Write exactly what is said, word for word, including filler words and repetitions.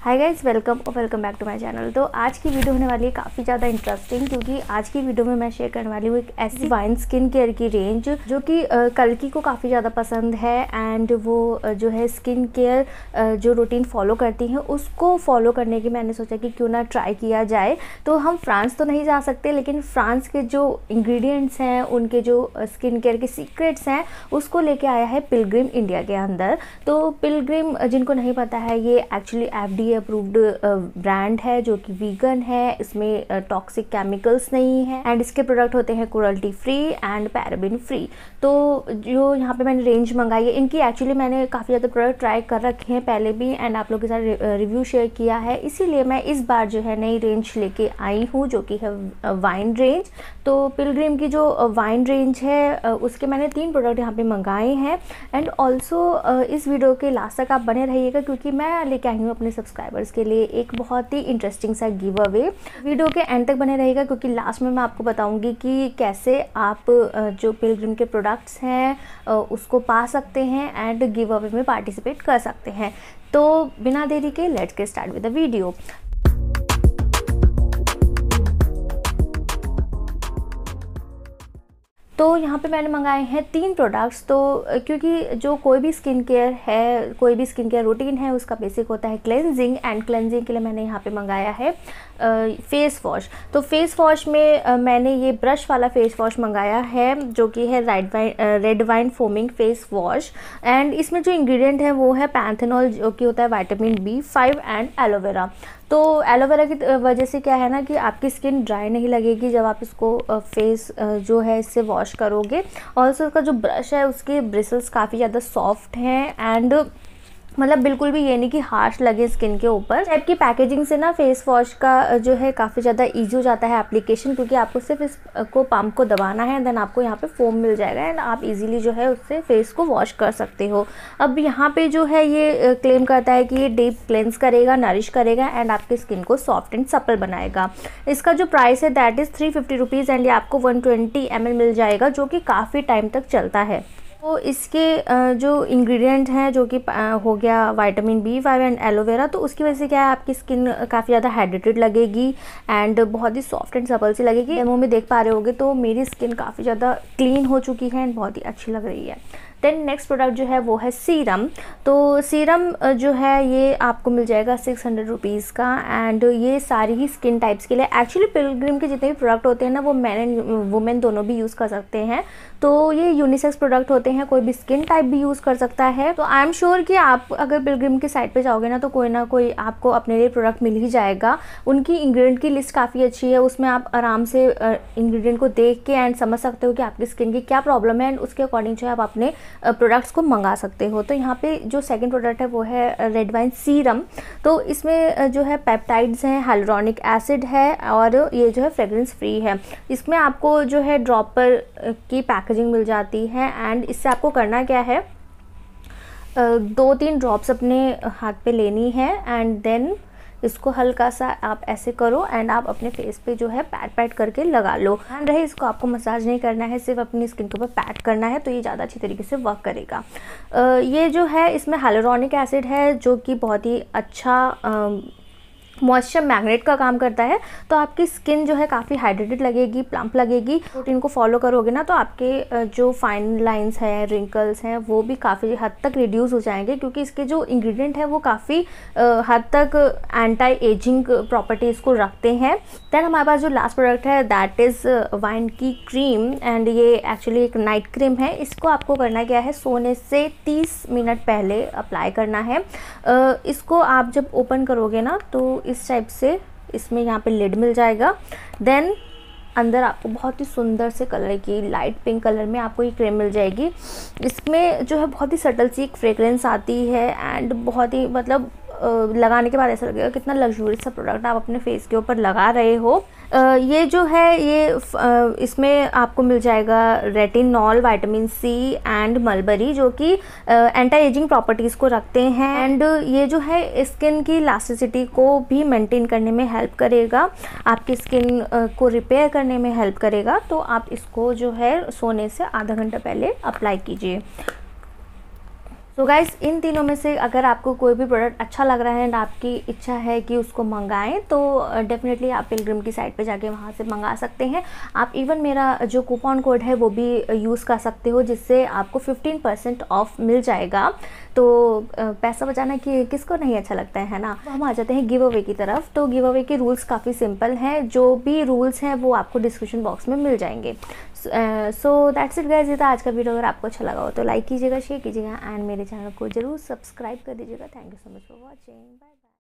हाय guys, welcome और welcome back to my channel. तो आज की वीडियो होने वाली है काफ़ी ज़्यादा इंटरेस्टिंग, क्योंकि आज की वीडियो में मैं शेयर करने वाली हूँ एक ऐसी वाइन स्किन केयर की रेंज जो कि कल्की को काफ़ी ज़्यादा पसंद है। एंड वो uh, जो है स्किन केयर uh, जो रूटीन फॉलो करती हैं उसको फॉलो करने की मैंने सोचा कि क्यों ना ट्राई किया जाए। तो हम फ्रांस तो नहीं जा सकते, लेकिन फ्रांस के जो इंग्रेडिएंट्स हैं, उनके जो स्किन केयर के सीक्रेट्स हैं, उसको लेके आया है पिलग्रिम इंडिया के अंदर। तो पिलग्रिम, जिनको नहीं पता है, ये actually F D approved brand है जो कि वीगन है। इसमें टॉक्सिक केमिकल्स नहीं है एंड इसके प्रोडक्ट होते हैं cruelty free and paraben free. तो जो यहाँ पे मैंने रेंज मंगाई है, इनकी एक्चुअली मैंने काफ़ी ज़्यादा प्रोडक्ट ट्राई कर रखे हैं पहले भी एंड आप लोगों के साथ रिव्यू शेयर किया है, इसीलिए मैं इस बार जो है नई रेंज लेके आई हूँ जो कि है वाइन रेंज। तो पिलग्रिम की जो वाइन रेंज है उसके मैंने तीन प्रोडक्ट यहाँ पे मंगाए हैं। एंड ऑल्सो इस वीडियो के लास्ट तक आप बने रहिएगा, क्योंकि मैं लेके आई हूँ अपने सब्सक्राइबर्स के लिए एक बहुत ही इंटरेस्टिंग सा गिव अवे। वीडियो के एंड तक बने रहिएगा, क्योंकि लास्ट में मैं आपको बताऊंगी कि कैसे आप जो पिलग्रिम के प्रोडक्ट्स हैं उसको पा सकते हैं एंड गिव अवे में पार्टिसिपेट कर सकते हैं। तो बिना देरी के let's get start with the video. तो यहाँ पे मैंने मंगाए हैं तीन प्रोडक्ट्स। तो क्योंकि जो कोई भी स्किन केयर है, कोई भी स्किन केयर रूटीन है, उसका बेसिक होता है क्लेंजिंग। एंड क्लेंजिंग के लिए मैंने यहाँ पे मंगाया है फेस वॉश। तो फेस वॉश में आ, मैंने ये ब्रश वाला फेस वॉश मंगाया है जो कि है red wine red wine foaming face wash. And इसमें जो इंग्रेडिएंट है वो है पैंथेनॉल, जो कि होता है vitamin B five and aloe vera. तो एलोवेरा की वजह से क्या है ना कि आपकी स्किन ड्राई नहीं लगेगी जब आप इसको फेस जो है इससे वॉश करोगे। ऑल्सो उसका जो ब्रश है उसके ब्रिसल्स काफ़ी ज़्यादा सॉफ्ट हैं एंड मतलब बिल्कुल भी ये नहीं कि हार्श लगे स्किन के ऊपर। टाइप की पैकेजिंग से ना फेस वॉश का जो है काफ़ी ज़्यादा इजी हो जाता है एप्लीकेशन, क्योंकि आपको सिर्फ इसको पंप को दबाना है, देन आपको यहाँ पे फोम मिल जाएगा एंड आप इजीली जो है उससे फेस को वॉश कर सकते हो। अब यहाँ पे जो है ये क्लेम करता है कि ये डीप क्लेंस करेगा, नरिश करेगा एंड आपकी स्किन को सॉफ्ट एंड सपल बनाएगा। इसका जो प्राइस है that is three fifty rupees and ये आपको वन ट्वेंटी एम एल मिल जाएगा, जो कि काफ़ी टाइम तक चलता है। तो इसके जो इंग्रेडिएंट हैं, जो कि हो गया vitamin B five and aloe vera, तो उसकी वजह से क्या है आपकी स्किन काफ़ी ज़्यादा हाइड्रेटेड लगेगी एंड बहुत ही सॉफ्ट एंड सपल सी लगेगी। डेमो में देख पा रहे होगे तो मेरी स्किन काफ़ी ज़्यादा क्लीन हो चुकी है एंड बहुत ही अच्छी लग रही है। देन नेक्स्ट प्रोडक्ट जो है वो है सीरम। तो सीरम जो है ये आपको मिल जाएगा सिक्स हंड्रेड रुपीज़ का एंड ये सारी ही स्किन टाइप्स के लिए। एक्चुअली पिलग्रिम के जितने भी प्रोडक्ट होते हैं ना, वो मैन एंड वुमेन दोनों भी यूज़ कर सकते हैं। तो ये यूनिसेक्स प्रोडक्ट होते हैं, कोई भी स्किन टाइप भी यूज़ कर सकता है। तो आई एम श्योर कि आप अगर पिलग्रिम की साइट पे जाओगे ना, तो कोई ना कोई आपको अपने लिए प्रोडक्ट मिल ही जाएगा। उनकी इंग्रेडिएंट की लिस्ट काफ़ी अच्छी है, उसमें आप आराम से इंग्रेडिएंट को देख के एंड समझ सकते हो कि आपकी स्किन की क्या प्रॉब्लम है एंड उसके अकॉर्डिंग जो है आप अपने प्रोडक्ट्स को मंगा सकते हो। तो यहाँ पे जो सेकंड प्रोडक्ट है वो है रेड वाइन सीरम। तो इसमें जो है पेप्टाइड्स हैं, हाइलुरोनिक एसिड है और ये जो है फ्रेग्रेंस फ्री है। इसमें आपको जो है ड्रॉपर की पैकेजिंग मिल जाती है एंड इससे आपको करना क्या है, दो तीन ड्रॉप्स अपने हाथ पे लेनी है एंड देन इसको हल्का सा आप ऐसे करो एंड आप अपने फेस पे जो है पैट पैट करके लगा लो। ध्यान रहे इसको आपको मसाज नहीं करना है, सिर्फ अपनी स्किन के ऊपर पैट करना है, तो ये ज़्यादा अच्छी तरीके से वर्क करेगा। आ, ये जो है इसमें हाइलुरोनिक एसिड है जो कि बहुत ही अच्छा आ, मॉइस्चर मैग्नेट का काम करता है। तो आपकी स्किन जो है काफ़ी हाइड्रेटेड लगेगी, प्लम्प लगेगी। रूटीन को फॉलो करोगे ना तो आपके जो फाइन लाइंस हैं, रिंकल्स हैं, वो भी काफ़ी हद तक रिड्यूस हो जाएंगे, क्योंकि इसके जो इंग्रेडिएंट है वो काफ़ी हद तक एंटी एजिंग प्रॉपर्टीज़ को रखते हैं। दैन हमारे पास जो लास्ट प्रोडक्ट है दैट इज़ वाइन की क्रीम एंड ये एक्चुअली एक नाइट क्रीम है। इसको आपको करना क्या है, सोने से तीस मिनट पहले अप्लाई करना है। इसको आप जब ओपन करोगे ना तो इस टाइप से इसमें यहाँ पे लिड मिल जाएगा। देन अंदर आपको बहुत ही सुंदर से कलर की लाइट पिंक कलर में आपको ये क्रीम मिल जाएगी। इसमें जो है बहुत ही सटल सी एक फ्रेग्रेंस आती है एंड बहुत ही मतलब लगाने के बाद ऐसा लगेगा कितना लग्जूरियस सा प्रोडक्ट आप अपने फेस के ऊपर लगा रहे हो। ये जो है ये इसमें आपको मिल जाएगा retinol, vitamin C and mulberry, जो कि एंटी एजिंग प्रॉपर्टीज़ को रखते हैं एंड ये जो है स्किन की इलास्टिसिटी को भी मेंटेन करने में हेल्प करेगा, आपकी स्किन को रिपेयर करने में हेल्प करेगा। तो आप इसको जो है सोने से आधा घंटा पहले अप्लाई कीजिए। सो गाइस, इन तीनों में से अगर आपको कोई भी प्रोडक्ट अच्छा लग रहा है एंड आपकी इच्छा है कि उसको मंगाएं, तो डेफिनेटली आप पिलग्रिम की साइट पे जाके वहाँ से मंगा सकते हैं। आप इवन मेरा जो कूपन कोड है वो भी यूज़ कर सकते हो, जिससे आपको फिफ्टीन परसेंट ऑफ मिल जाएगा। तो पैसा बचाना कि किसको नहीं अच्छा लगता है ना। हम आ जाते हैं गिव अवे की तरफ। तो गिव अवे के रूल्स काफ़ी सिंपल हैं, जो भी रूल्स हैं वो आपको डिस्क्रिप्शन बॉक्स में मिल जाएंगे। सो दैट्स इट गाइस, ये था आज का वीडियो। अगर आपको अच्छा लगा हो तो लाइक कीजिएगा, शेयर कीजिएगा एंड मेरे चैनल को जरूर सब्सक्राइब कर दीजिएगा। Thank you so much for watching. Bye bye.